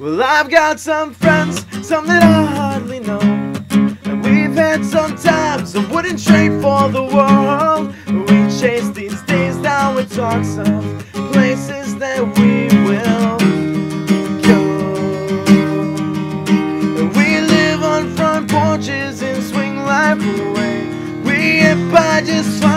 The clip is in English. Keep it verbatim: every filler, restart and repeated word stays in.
Well, I've got some friends, some that I hardly know, and we've had some times I wouldn't trade for the world. We chase these days down with talks of places that we will go. And we live on front porches and swing life away. We get by just fine.